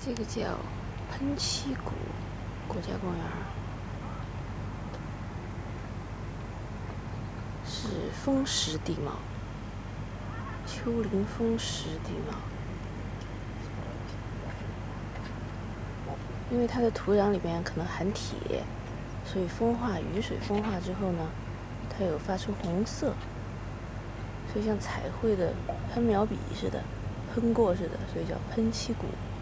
这个叫喷漆谷国家公园，是风蚀地貌，丘陵风蚀地貌。因为它的土壤里边可能含铁，所以雨水风化之后呢，它有发出红色，所以像彩绘的喷描笔似的，喷过似的，所以叫喷漆谷。